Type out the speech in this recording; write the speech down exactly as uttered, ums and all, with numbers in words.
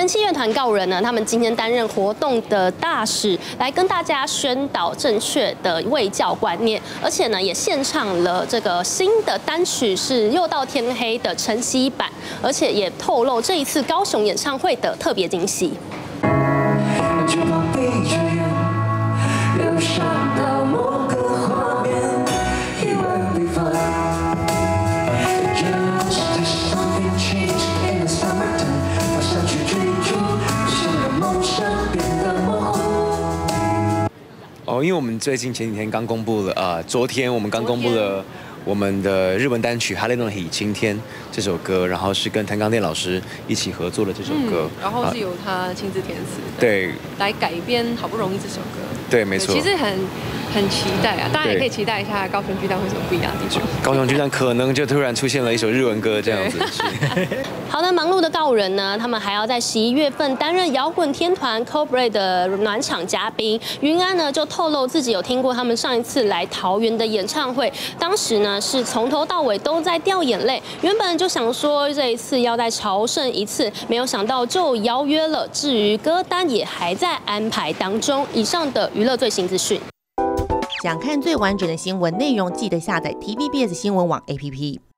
人气乐团告五人呢，他们今天担任活动的大使，来跟大家宣导正确的卫教观念，而且呢，也献唱了这个新的单曲是《又到天黑》的晨曦版，而且也透露这一次高雄演唱会的特别惊喜。 哦，因为我们最近前几天刚公布了，呃，昨天我们刚公布了我们的日文单曲《哈雷诺喜晴天》这首歌，然后是跟藤冈靛老师一起合作的这首歌， 嗯、然后是由他亲自填词的， 对， 来改编好不容易这首歌， 对，没错， 其实很很期待啊，大家也可以期待一下高雄巨蛋会有什么不一样的地方。 高雄巨蛋可能就突然出现了一首日文歌这样子。 好的，忙碌的告五人呢，他们还要在十一月份担任摇滚天团 Cobra 的暖场嘉宾。云安呢就透露自己有听过他们上一次来桃园的演唱会，当时呢是从头到尾都在掉眼泪。原本就想说这一次要再朝圣一次，没有想到就邀约了。至于歌单也还在安排当中。以上的娱乐最新资讯。 想看最完整的新闻内容，记得下载 T V B S 新闻网 A P P。